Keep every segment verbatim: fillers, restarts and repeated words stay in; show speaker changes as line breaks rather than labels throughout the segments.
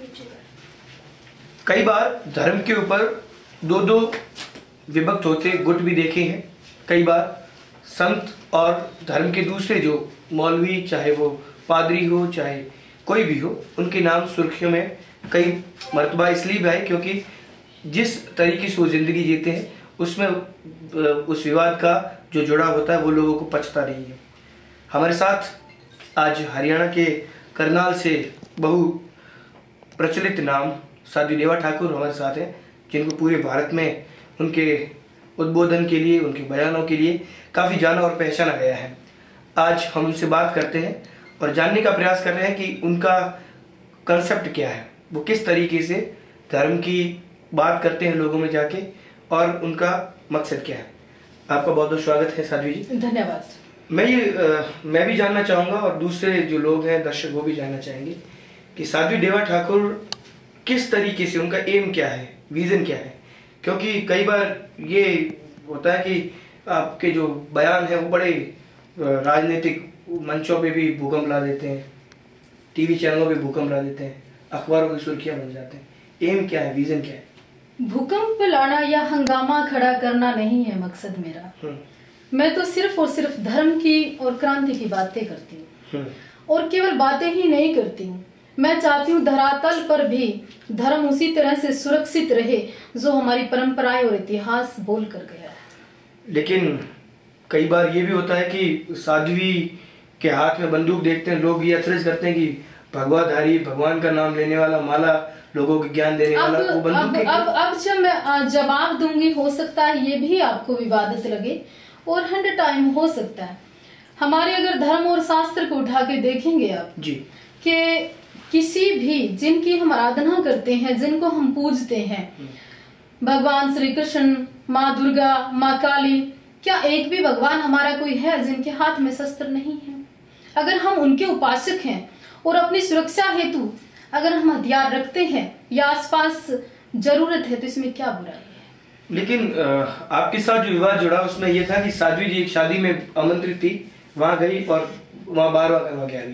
कई बार धर्म के ऊपर दो दो विभक्त होते गुट भी देखे हैं। कई बार संत और धर्म के दूसरे जो मौलवी, चाहे वो पादरी हो चाहे कोई भी हो, उनके नाम सुर्खियों में कई मर्तबा इसलिए भी आए क्योंकि जिस तरीके से वो जिंदगी जीते हैं उसमें उस विवाद का जो जुड़ा होता है वो लोगों को पचता नहीं है। हमारे साथ आज हरियाणा के करनाल से बहु प्रचलित नाम साध्वी देवा ठाकुर हमारे साथ हैं, जिनको पूरे भारत में उनके उद्बोधन के लिए, उनके बयानों के लिए काफ़ी जाना और पहचाना गया है। आज हम उनसे बात करते हैं और जानने का प्रयास कर रहे हैं कि उनका कंसेप्ट क्या है, वो किस तरीके से धर्म की बात करते हैं लोगों में जाके और उनका मकसद क्या है। आपका बहुत बहुत स्वागत है साध्वी जी।
धन्यवाद।
मैं ये आ, मैं भी जानना चाहूँगा और दूसरे जो लोग हैं दर्शक वो भी जानना चाहेंगे कि साध्वी देवा ठाकुर किस तरीके से, उनका एम क्या है, विजन क्या है। क्योंकि कई बार ये होता है कि आपके जो बयान है वो बड़े राजनीतिक मंचों पे भी भूकंप ला देते हैं, टीवी चैनलों पे भूकंप ला देते हैं, अखबारों की सुर्खियां बन जाते हैं। एम क्या है, विजन क्या है?
भूकंप लाना या हंगामा खड़ा करना नहीं है मकसद मेरा। मैं तो सिर्फ और सिर्फ धर्म की और क्रांति की बातें करती हूँ और केवल बातें ही नहीं करती हूँ। मैं चाहती हूँ धरातल पर भी धर्म उसी तरह से सुरक्षित रहे जो हमारी परंपराएं और इतिहास बोल कर गया है।
लेकिन कई बार ये भी होता है कि साध्वी के हाथ में बंदूक देखते हैं लोग, ये अथरज करते हैं कि भगवाधारी, भगवान का नाम लेने वाला, माला लोगों को ज्ञान देने वाला, वो बंदूक
अब, अब, अब जब मैं जवाब दूंगी हो सकता है ये भी आपको विवादित लगे और हंड्रेड टाइम हो सकता है। हमारे अगर धर्म और शास्त्र को उठा के देखेंगे आप
जी
कि किसी भी जिनकी हम आराधना करते हैं, जिनको हम पूजते हैं, भगवान श्री कृष्ण, माँ दुर्गा, माँ काली, क्या एक भी भगवान हमारा कोई है जिनके हाथ में शस्त्र नहीं है? अगर हम उनके उपासक हैं और अपनी सुरक्षा हेतु अगर हम हथियार रखते हैं या आसपास जरूरत है तो इसमें क्या बुराई है?
लेकिन आपके साथ जो विवाद जुड़ा उसमें यह था कि साध्वी जी एक शादी में आमंत्रित थी, वहां गई और वहां बार बार करवा के आ गई।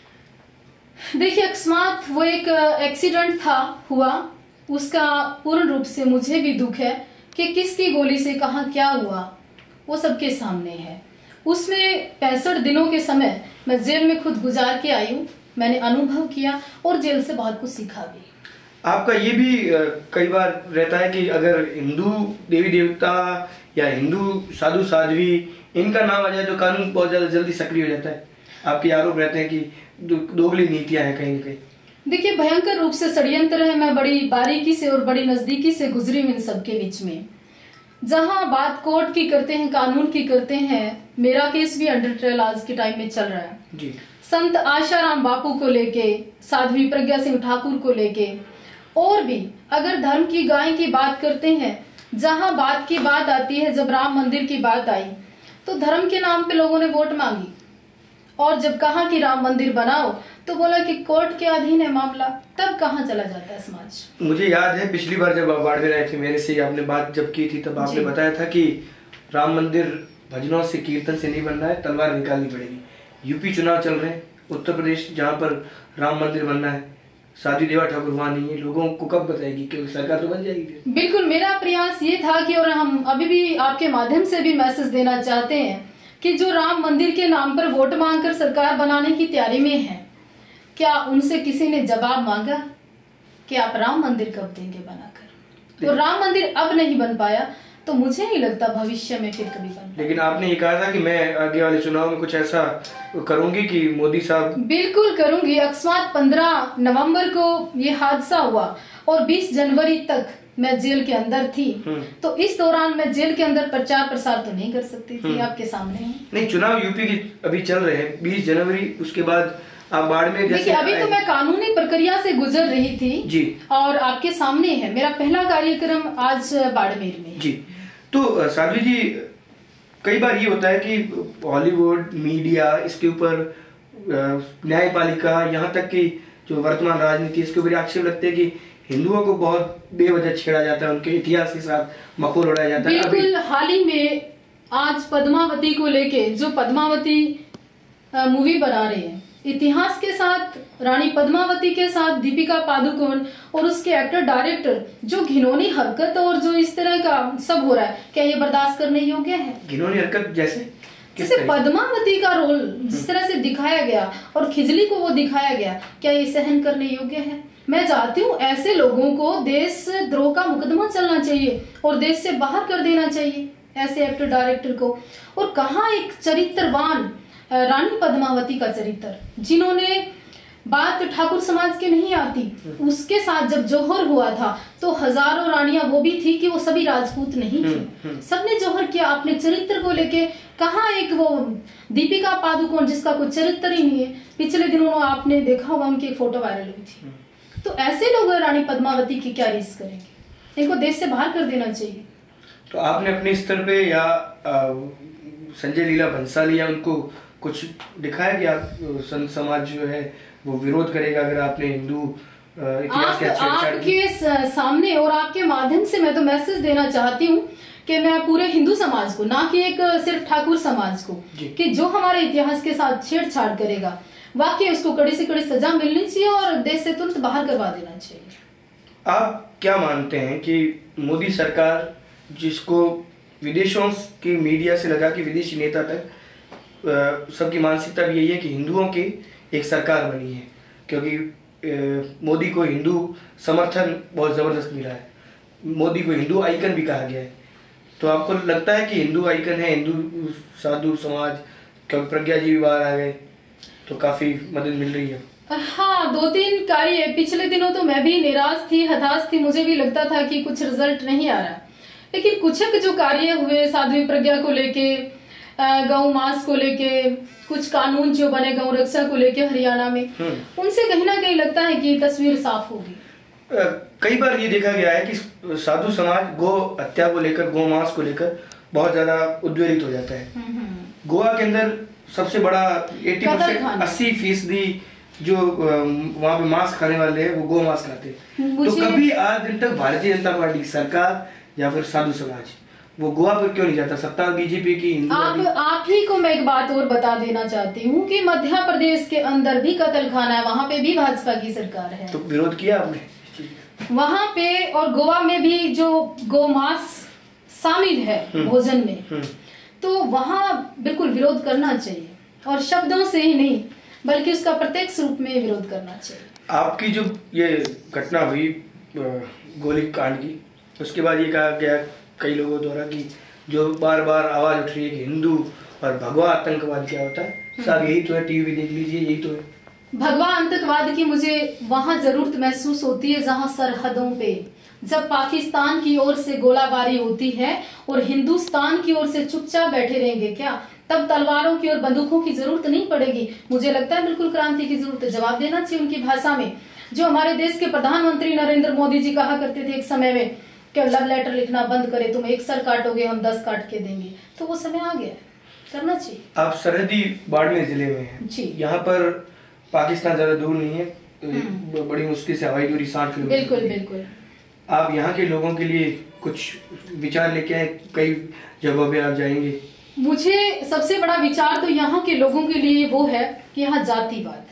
देखिए, अकस्मात वो एक एक्सीडेंट था हुआ, उसका पूर्ण रूप से मुझे भी दुख है कि किसकी गोली से कहाँ क्या हुआ वो सबके सामने है। उसमें पैंसठ दिनों के समय मैं जेल में खुद गुजार के आई हूँ, मैंने अनुभव किया और जेल से बहुत कुछ सीखा भी।
आपका ये भी कई बार रहता है कि अगर हिंदू देवी देवता या हिंदू साधु साध्वी इनका नाम आ जाए तो कानून बहुत ज्यादा जल्दी सक्रिय हो जाता है। आपके आरोप रहते हैं कि दोगली नीतियां हैं कहीं न कहीं।
देखिए, भयंकर रूप से षड्यंत्र है। मैं बड़ी बारीकी से और बड़ी नजदीकी से गुजरी हूँ इन सबके बीच में। जहां बात कोर्ट की करते हैं, कानून की करते हैं, मेरा केस भी अंडर ट्रायल आज के टाइम में चल रहा है
जी।
संत आशाराम बापू को लेके, साध्वी प्रज्ञा सिंह ठाकुर को लेके, और भी अगर धर्म की गाय की बात करते हैं, जहां बात की बात आती है, जब राम मंदिर की बात आई तो धर्म के नाम पे लोगों ने वोट मांगी और जब कहा कि राम मंदिर बनाओ तो बोला कि कोर्ट के अधीन है मामला। तब कहाँ चला जाता है समाज?
मुझे याद है पिछली बार जब आप बाड़मेर आए थे, मेरे से आपने बात जब की थी तब आपने बताया था कि राम मंदिर भजनों से, कीर्तन से नहीं बनना है, तलवार निकालनी पड़ेगी। यूपी चुनाव चल रहे हैं, उत्तर प्रदेश जहाँ पर राम मंदिर बनना है, साध्वी देवा ठाकुर वहाँ नहीं है, लोगों को कब बताएगी कि सरकार तो बन जाएगी?
बिल्कुल, मेरा प्रयास ये था कि, और हम अभी भी आपके माध्यम से भी मैसेज देना चाहते हैं कि जो राम मंदिर के नाम पर वोट मांगकर सरकार बनाने की तैयारी में है, क्या उनसे किसी ने जवाब मांगा कि आप राम मंदिर कब देंगे बनाकर? तो राम मंदिर अब नहीं बन पाया तो मुझे नहीं लगता भविष्य में फिर कभी बन।
लेकिन आपने ये कहा था कि मैं आगे वाले चुनाव में कुछ ऐसा करूंगी कि मोदी साहब।
बिल्कुल करूंगी। अकस्मात पंद्रह नवंबर को ये हादसा हुआ और बीस जनवरी तक मैं जेल के अंदर थी, तो इस दौरान मैं जेल के अंदर प्रचार प्रसार तो नहीं कर सकती थी। आपके सामने है।
नहीं, चुनाव यूपी की अभी चल रहे हैं, बीस जनवरी, उसके बाद आप बाड़मेर।
देखिए, अभी तो मैं कानूनी प्रक्रिया से गुजर रही थी
जी, और
आपके सामने है मेरा पहला कार्यक्रम आज बाड़मेर में
जी। तो साध्वी जी, कई बार ये होता है कि हॉलीवुड मीडिया इसके ऊपर, न्यायपालिका, यहाँ तक कि जो वर्तमान राजनीति, इसके ऊपर आक्षेप लगते हैं कि हिंदुओं को बहुत बेवजह छेड़ा जाता है, उनके इतिहास के साथ मखौल उड़ाया जाता है।
बिल्कुल, हाल ही में आज पद्मावती को लेके जो पद्मावती मूवी बना रहे हैं, इतिहास के साथ रानी पद्मावती के साथ दीपिका पादुकोण और उसके एक्टर डायरेक्टर जो घिनौनी हरकत और जो इस तरह का सब हो रहा है, क्या ये बर्दाश्त करने योग्य है?
घिनौनी हरकत जैसे
जैसे पद्मावती का रोल जिस तरह से दिखाया गया और खिजली को वो दिखाया गया, क्या ये सहन करने योग्य है? मैं चाहती हूँ ऐसे लोगों को देशद्रोह का मुकदमा चलना चाहिए और देश से बाहर कर देना चाहिए ऐसे एक्टर डायरेक्टर को। और कहाँ एक चरित्रवान रानी पद्मावती का चरित्र, जिन्होंने बात ठाकुर समाज के नहीं आती, उसके साथ जब जौहर हुआ था तो हजारों रानियां वो भी थी कि वो सभी राजपूत नहीं थी, सबने जौहर किया अपने चरित्र को लेके। कहाँ एक वो दीपिका पादुकोण जिसका कोई चरित्र ही नहीं है, पिछले दिनों आपने देखा होगा उनकी एक फोटो वायरल हुई थी। तो ऐसे लोग रानी पद्मावती की क्या रीस करेंगे? इनको देश से बाहर कर देना चाहिए।
तो आपने अपने स्तर पे या संजय लीला भंसाली या उनको कुछ दिखाया कि आप संत समाज जो है वो विरोध करेगा अगर आपने हिंदू इतिहास के
छेड़छाड़ आपके सामने और आपके माध्यम से मैं तो मैसेज देना चाहती हूँ कि मैं पूरे हिंदू समाज को, ना कि एक सिर्फ ठाकुर समाज को, कि जो हमारे इतिहास के साथ छेड़छाड़ करेगा वाकई उसको कड़ी से कड़ी सजा मिलनी चाहिए और देश से तुरंत बाहर करवा देना चाहिए।
आप क्या मानते हैं कि मोदी सरकार, जिसको विदेशों की मीडिया से लगा कि विदेशी नेता तक सबकी मानसिकता भी यही है कि हिंदुओं की एक सरकार बनी है, क्योंकि मोदी को हिंदू समर्थन बहुत जबरदस्त मिला है, मोदी को हिंदू आइकन भी कहा गया है। तो आपको लगता है कि हिंदू आइकन है, हिंदू साधु समाज, क्योंकि प्रज्ञा जी भी बाहर आ गए तो काफी मदद मिल रही है?
हाँ, दो तीन कार्य पिछले दिनों तो मैं भी निराश थी, हताश थी, मुझे भी लगता था कि कुछ रिजल्ट नहीं आ रहा, लेकिन कुछ जो कार्य हुए साध्वी प्रज्ञा को लेके, गौ मास को लेके, कुछ कानून जो बने गौ रक्षा को लेके हरियाणा में, उनसे कहीं ना कहीं लगता है कि तस्वीर साफ होगी।
कई बार ये देखा गया है कि साधु समाज गौ हत्या को लेकर, गौ मांस को लेकर बहुत ज्यादा उद्वेलित हो जाता है। गोवा के अंदर सबसे बड़ा अस्सी परसेंट अस्सी फीसदी जो वहाँ पे मांस खाने वाले हैं वो गौ मांस खाते हैं। तो कभी आज दिन तक भारतीय जनता पार्टी सरकार या फिर साधु समाज वो गोवा पर क्यों नहीं जाता? सत्ता बीजेपी की,
आप आप ही को मैं एक बात और बता देना चाहती हूँ कि मध्य प्रदेश के अंदर भी कत्ल खाना है, वहाँ पे भी भाजपा की सरकार है।
तो विरोध किया आपने
वहाँ पे? और गोवा में भी जो गौ मांस शामिल है भोजन में, तो वहाँ बिल्कुल विरोध करना चाहिए और शब्दों से ही नहीं बल्कि उसका प्रत्यक्ष रूप में विरोध करना चाहिए।
आपकी जो ये घटना हुई गोली कांड की, उसके बाद ये कहा गया कई लोगों द्वारा कि जो बार बार आवाज उठ रही है कि हिंदू और भगवा आतंकवाद क्या होता है, साहब यही तो है, टीवी देख लीजिए, यही तो है।
भगवा आतंकवाद की मुझे वहां जरूरत महसूस होती है जहां सरहदों पे जब पाकिस्तान की ओर से गोलाबारी होती है और हिंदुस्तान की ओर से चुपचाप बैठे रहेंगे क्या? तब तलवारों की और बंदूकों की जरूरत नहीं पड़ेगी। मुझे लगता है बिल्कुल क्रांति की जरूरत है। जवाब देना चाहिए उनकी भाषा में। जो हमारे देश के प्रधानमंत्री नरेंद्र मोदी जी कहा करते थे एक समय में कि लव लेटर लिखना बंद करे, तुम एक सर काटोगे हम दस काट के देंगे, तो वो समय आ गया, करना चाहिए। आप
सरहदी बाड़मेर जिले में हैं जी, यहाँ पर पाकिस्तान ज्यादा दूर नहीं है, बड़ी मुश्किल से हवाई दूरी साठ किलोमीटर।
बिल्कुल बिल्कुल।
आप यहाँ के लोगों के लिए कुछ विचार लेके आए, कई जगहों पे आप जाएंगे।
मुझे सबसे बड़ा विचार तो यहाँ के लोगों के लिए वो है कि यहाँ जातिवाद,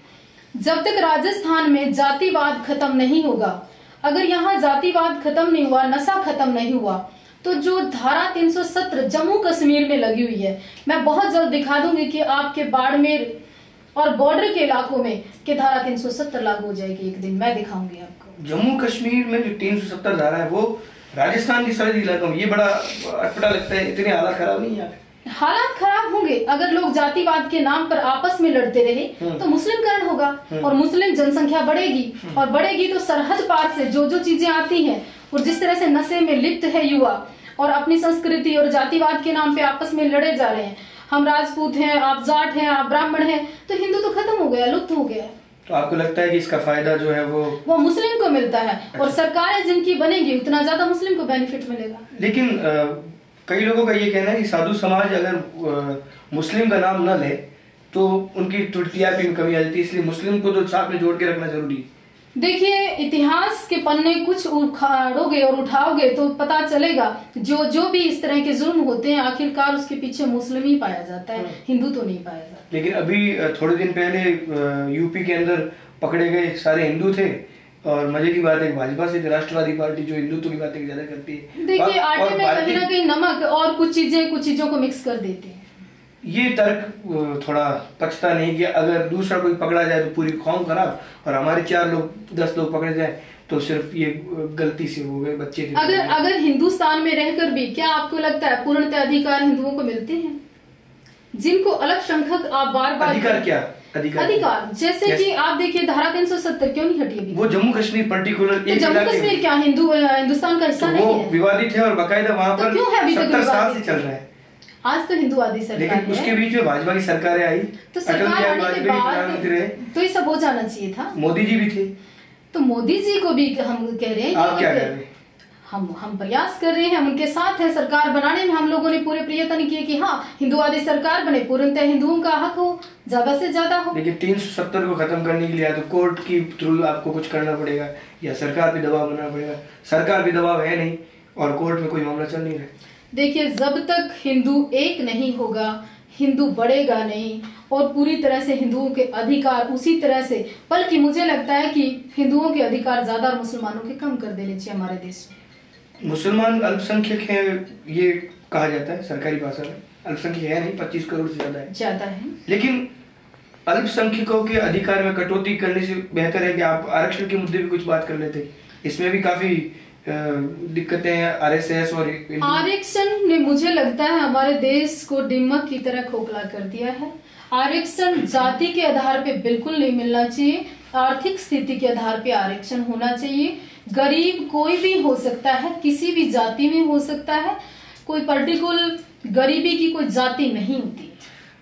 जब तक राजस्थान में जातिवाद खत्म नहीं होगा, अगर यहाँ जातिवाद खत्म नहीं हुआ, नशा खत्म नहीं हुआ, तो जो धारा तीन सौ सत्तर जम्मू कश्मीर में लगी हुई है, मैं बहुत जल्द दिखा दूंगी कि आपके बाड़मेर और बॉर्डर के इलाकों में कि धारा तीन सौ सत्तर लागू हो जाएगी। एक दिन मैं दिखाऊंगी आपको।
जम्मू कश्मीर में जो तीन सौ सत्तर धारा है वो राजस्थान की सरहदी इलाकों में, ये बड़ा अटपटा लगता है। इतने हालात खराब नहीं है?
हालात खराब होंगे अगर लोग जातिवाद के नाम पर आपस में लड़ते रहे तो मुस्लिमकरण होगा और मुस्लिम जनसंख्या बढ़ेगी और बढ़ेगी तो सरहद पार से जो जो चीजें आती हैं और जिस तरह से नशे में लिप्त है युवा और अपनी संस्कृति और जातिवाद के नाम पे आपस में लड़े जा रहे हैं, हम राजपूत हैं, आप जाट हैं, आप ब्राह्मण हैं, तो हिंदू तो खत्म हो गया, लुप्त हो गया।
तो आपको लगता है कि इसका फायदा जो है वो
वो मुस्लिम को मिलता है? अच्छा। और सरकारें जिनकी बनेगी उतना ज्यादा मुस्लिम को बेनिफिट मिलेगा।
लेकिन आ, कई लोगों का ये कहना है कि साधु समाज अगर आ, मुस्लिम का नाम न ले तो उनकी टीआरपी में कमी आ जाती है, इसलिए मुस्लिम को तो साथ में जोड़ के रखना जरूरी है।
देखिए, इतिहास के पन्ने कुछ उखाड़ोगे और उठाओगे तो पता चलेगा जो जो भी इस तरह के जुल्म होते हैं आखिरकार उसके पीछे मुस्लिम ही पाया जाता है, हिंदू तो नहीं पाया जाता।
लेकिन अभी थोड़े दिन पहले यूपी के अंदर पकड़े गए सारे हिंदू थे, और मजे की बात है भाजपा से राष्ट्रवादी पार्टी जो हिंदुत्व की बातें ज्यादा करती है।
देखिए, आटे में कहीं ना कहीं नमक और कुछ चीजें कुछ चीजों को मिक्स कर देते हैं।
ये तर्क थोड़ा पचता नहीं कि अगर दूसरा कोई पकड़ा जाए तो पूरी कौम खराब, और हमारे चार लोग दस लोग पकड़े जाए तो सिर्फ ये गलती से हो गए बच्चे थे।
अगर अगर हिंदुस्तान में रहकर भी क्या आपको लगता है पूर्णतः अधिकार हिंदुओं को मिलते हैं? जिनको अल्पसंख्यक आप बार बार
अधिकार क्या अधिकार
अधिकार जैसे yes. कि आप देखिए धारा तीन सौ सत्तर क्यों नहीं हटी अभी?
वो जम्मू कश्मीर पर्टिकुलर
तो जम्मू कश्मीर क्या हिंदू हिंदुस्तान का हिस्सा
तो
नहीं
वो
है?
विवादित है और बाकायदा वहाँ पर
क्यों है अभी तक
सत्तर साल से चल रहा है।
आज तो हिंदुवादी सरकार
लेकिन
है,
उसके बीच में भाजपा की सरकारें आई,
तो सरकार आने के बाद तो ये सब हो जाना चाहिए था।
मोदी जी भी थे,
तो मोदी जी को भी हम कह रहे हैं
आप क्या कह रहे हैं?
हम हम प्रयास कर रहे हैं, हम उनके साथ है सरकार बनाने में। हम लोगों ने पूरे प्रयत्न किए कि हाँ हिंदुवादी सरकार बने, पूर्णतः हिंदुओं का हक हो, ज्यादा से ज्यादा हो।
लेकिन तीन सौ सत्तर को खत्म करने के लिए या तो कोर्ट की थ्रू आपको कुछ करना पड़ेगा या सरकार पे दबाव बनाना पड़ेगा। सरकार पे दबाव है नहीं और कोर्ट में कोई मामला चल नहीं रहा।
देखिए, जब तक हिंदू एक नहीं होगा हिंदू बढ़ेगा नहीं, और पूरी तरह से हिंदुओं के अधिकार उसी तरह से, बल्कि मुझे लगता है कि हिंदुओं के अधिकार ज्यादा और मुसलमानों के कम कर देने चाहिए हमारे देश में।
मुसलमान अल्पसंख्यक है ये कहा जाता है सरकारी भाषा में, अल्पसंख्यक है नहीं, पच्चीस करोड़ से ज्यादा है
ज्यादा है।
लेकिन अल्पसंख्यकों के अधिकार में कटौती करने से बेहतर है कि आप आरक्षण के मुद्दे पे कुछ बात कर लेते। इसमें भी काफी दिक्कतें हैं आरएसएस और
आरक्षण ने मुझे लगता है हमारे देश को दिमक की तरह खोखला कर दिया है। आरक्षण जाति के आधार पे बिल्कुल नहीं मिलना चाहिए, आर्थिक स्थिति के आधार पे आरक्षण होना चाहिए। गरीब कोई भी हो सकता है, किसी भी जाति में हो सकता है, कोई पर्टिकुलर गरीबी की कोई जाति नहीं होती।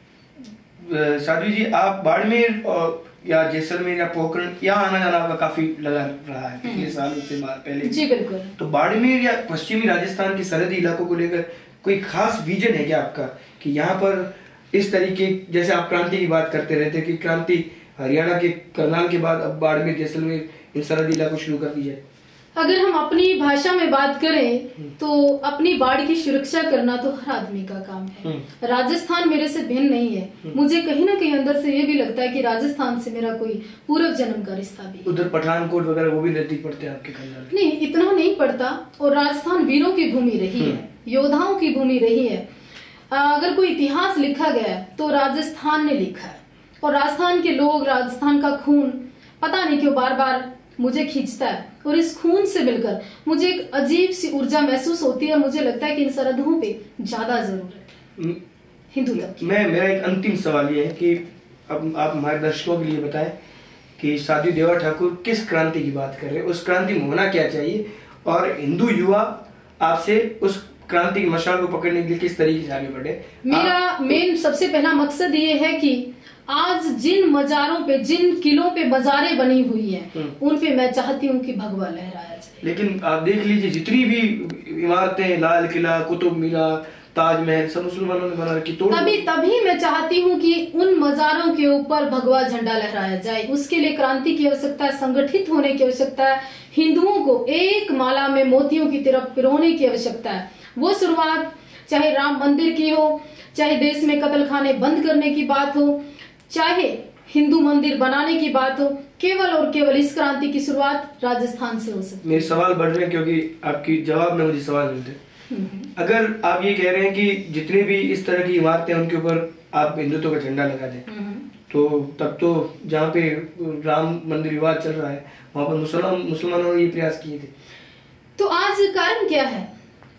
साध्वी जी, आप बाड़मेर या जैसलमेर या पोखरण यहाँ आना जाना आपका काफी लगा रहा है पिछले सालों से पहले।
जी बिल्कुल। तो
बाड़मेर या पश्चिमी राजस्थान के सरहदी इलाकों को लेकर कोई खास विजन है क्या आपका कि यहाँ पर इस तरीके, जैसे आप क्रांति की बात करते रहते कि क्रांति हरियाणा के करनाल के बाद अब बाड़मेर जैसलमेर इन सरहदी इलाकों शुरू कर दी जाए?
अगर हम अपनी भाषा में बात करें तो अपनी बाड़ की सुरक्षा करना तो हर आदमी का काम है। राजस्थान मेरे से भिन्न नहीं है। मुझे कहीं ना कहीं अंदर से ये भी लगता है कि राजस्थान से मेरा कोई पूर्व जन्म का रिश्ता भी।
उधर पठानकोट वगैरह वो भी नजदीक पड़ते हैं आपके खानदान?
नहीं, इतना नहीं पड़ता। और राजस्थान वीरों की भूमि रही है, योद्धाओं की भूमि रही है। अगर कोई इतिहास लिखा गया है तो राजस्थान ने लिखा है, और राजस्थान के लोग, राजस्थान का खून पता नहीं क्यों बार बार मुझे खींचता है, और इस खून से मिलकर मुझे एक अजीब सी ऊर्जा महसूस होती है, और मुझे लगता है कि इन सरहदों पे ज्यादा जरूरत है हिंदू तक।
मैं मेरा एक अंतिम सवाल ये है कि अब आप हमारे दर्शकों के लिए बताएं कि साध्वी देवा ठाकुर किस क्रांति की बात कर रहे हैं, उस क्रांति में होना क्या चाहिए, और हिंदू युवा आपसे उस क्रांति की मशाल को पकड़ने के लिए किस तरीके से आगे बढ़े?
मेरा मेन सबसे पहला मकसद ये है कि आज जिन मजारों पे, जिन किलों पे मजारें बनी हुई हैं, उन पे मैं चाहती हूँ कि भगवा लहराया जाए।
लेकिन आप देख लीजिए जितनी भी इमारतें, लाल किला, कुतुब मीनार, ताजमहल, सब मुसलमानों ने बना रखी। तो
तभी तभी मैं चाहती हूँ कि उन मजारों के ऊपर भगवा झंडा लहराया जाए। उसके लिए क्रांति की आवश्यकता है, संगठित होने की आवश्यकता है, हिंदुओं को एक माला में मोतियों की तरफ पिरोने की आवश्यकता है। वो शुरुआत चाहे राम मंदिर की हो, चाहे देश में कत्ल खाने बंद करने की बात हो, चाहे हिंदू मंदिर बनाने की बात हो, केवल और केवल इस क्रांति की शुरुआत राजस्थान से हो सकती है।
मेरे सवाल बढ़ रहे हैं क्योंकि आपकी जवाब में मुझे सवाल मिलते। अगर आप ये कह रहे हैं कि जितनी भी इस तरह की इमारतें उनके ऊपर आप हिंदुत्व का झंडा लगा दें, तो तब तो जहाँ पे राम मंदिर विवाद चल रहा है वहां पर मुसलमान मुसलमानों ने ये प्रयास किए थे।
तो आज कारण क्या है?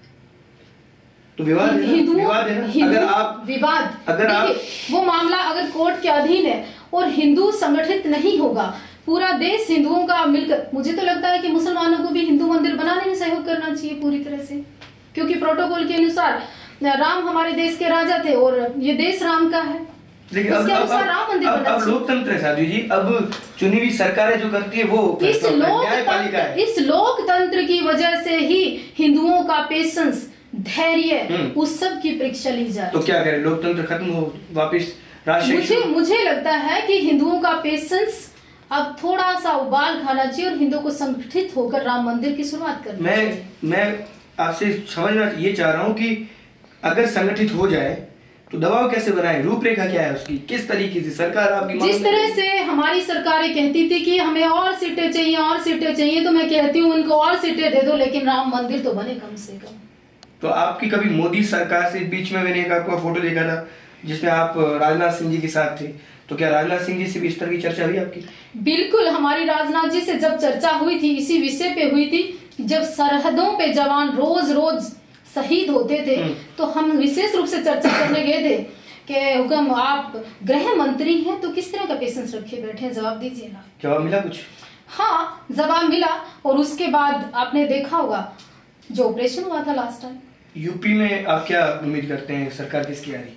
तो विवाद है, विवाद है। अगर आप
विवाद
अगर आप
वो मामला अगर कोर्ट के अधीन है और हिंदू संगठित नहीं होगा, पूरा देश हिंदुओं का मिलकर, मुझे तो लगता है कि मुसलमानों को भी हिंदू मंदिर बनाने में सहयोग करना चाहिए पूरी तरह से, क्योंकि प्रोटोकॉल के अनुसार राम हमारे देश के राजा थे और ये देश राम का है।
लेकिन अब अब अब, अब, अब लोकतंत्र है साध्वी जी, अब चुनी हुई सरकारें जो करती है वो
इस लोकतंत्र इस लोकतंत्र की वजह से ही हिंदुओं का पेशेंस, धैर्य, उस सब की परीक्षा ली जाए।
तो क्या करें, लोकतंत्र खत्म हो, वापस राष्ट्र?
मुझे मुझे लगता है कि हिंदुओं का पेशेंस अब थोड़ा सा उबाल खाना चाहिए और हिंदुओं को संगठित होकर राम मंदिर की शुरुआत करनी
मैं
चाहिए।
मैं आपसे समझना ये चाह रहा हूँ कि अगर संगठित हो जाए तो दबाव कैसे बनाए, रूपरेखा क्या है उसकी, किस तरीके से सरकार आपकी
जिस तरह से हमारी सरकारें कहती थी कि हमें और सीटें चाहिए और सीटें चाहिए, तो मैं कहती हूँ उनको और सीटें दे दो, लेकिन राम मंदिर तो बने कम से कम।
तो आपकी कभी मोदी सरकार से, बीच में मैंने एक आपका फोटो देखा था जिसमें आप राजनाथ सिंह जी के साथ थे, तो क्या राजनाथ सिंह जी से भी इस तरह की चर्चा हुई आपकी?
बिल्कुल, हमारी राजनाथ जी से जब चर्चा हुई थी इसी विषय पे हुई थी, जब सरहदों पे जवान रोज रोज शहीद होते थे, तो हम विशेष रूप से चर्चा करने गए थे कि हुक्म आप गृह मंत्री हैं तो किस तरह का पेशेंस रखे बैठे हैं, जवाब दीजिए ना।
जवाब मिला कुछ?
हाँ, जवाब मिला। और उसके बाद आपने देखा होगा जो ऑपरेशन हुआ था लास्ट टाइम।
यूपी में आप क्या उम्मीद करते हैं, सरकार किसकी आ रही?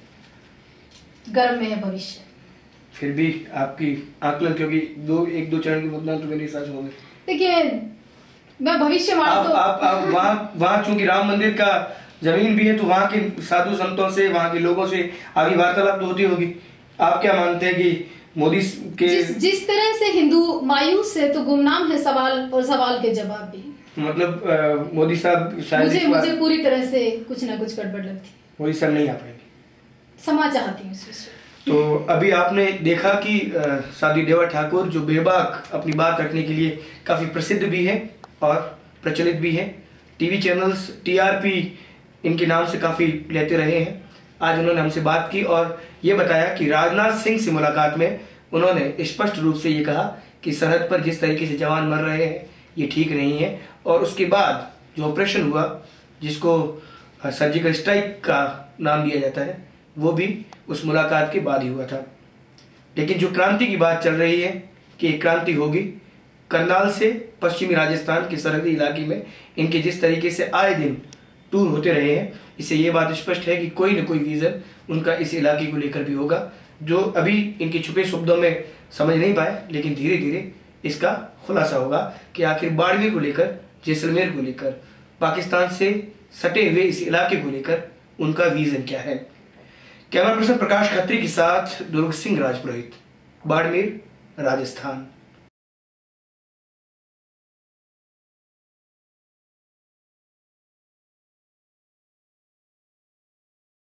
गर्म में है भविष्य।
फिर भी आपकी आकलन, क्योंकि दो एक दो चरण के मतदान तो मेरे हिसाब से हो गए।
देखिए, मैं भविष्य
आप,
तो
आप, आप वहाँ वहाँ चूंकि राम मंदिर का जमीन भी है, तो वहाँ के साधु संतों से, वहाँ के लोगों से आगे वार्तालाप तो होती होगी। आप क्या मानते हैं कि मोदी के
जिस, जिस तरह से हिंदू मायूस है तो गुमनाम है सवाल और सवाल के जवाब भी।
मतलब आ, मोदी साहब शायद
मुझे मुझे पूरी तरह से कुछ ना कुछ गड़बड़ लगती है।
मोदी साहब नहीं आ पाएंगे,
क्षमा चाहती हूँ इस विषय।
तो अभी आपने देखा कि साध्वी देवा ठाकुर जो बेबाक अपनी बात रखने के लिए काफी प्रसिद्ध भी है और प्रचलित भी है, टीवी चैनल्स टीआरपी इनके नाम से काफी लेते रहे हैं। आज उन्होंने हमसे बात की और ये बताया कि राजनाथ सिंह से मुलाकात में उन्होंने स्पष्ट रूप से ये कहा कि सरहद पर जिस तरीके से जवान मर रहे हैं ये ठीक नहीं है, और उसके बाद जो ऑपरेशन हुआ जिसको सर्जिकल स्ट्राइक का नाम दिया जाता है वो भी उस मुलाकात के बाद ही हुआ था। लेकिन जो क्रांति की बात चल रही है कि एक क्रांति होगी, करनाल से पश्चिमी राजस्थान के सरहदी इलाके में इनके जिस तरीके से आए दिन टूर होते रहे हैं, इससे ये बात स्पष्ट है कि कोई न कोई विजन उनका इस इलाके को लेकर भी होगा, जो अभी इनके छुपे शब्दों में समझ नहीं पाए, लेकिन धीरे धीरे इसका खुलासा होगा कि आखिर बाड़मेर को लेकर, जैसलमेर को लेकर, पाकिस्तान से सटे हुए इस इलाके को लेकर उनका विजन क्या है। कैमरा पर्सन प्रकाश खत्री के साथ दुर्ग सिंह राजपुरोहित, बाड़मेर, राजस्थान।